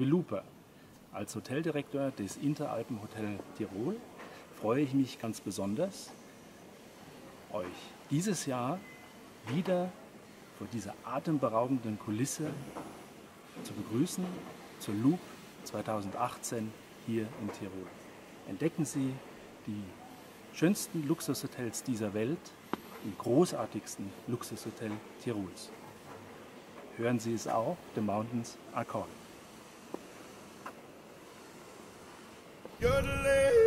Liebe Luper, als Hoteldirektor des Interalpen-Hotel Tirol freue ich mich ganz besonders, euch dieses Jahr wieder vor dieser atemberaubenden Kulisse zu begrüßen zur Loop 2018 hier in Tirol. Entdecken Sie die schönsten Luxushotels dieser Welt im großartigsten Luxushotel Tirols. Hören Sie es auch, The Mountains Are Calling.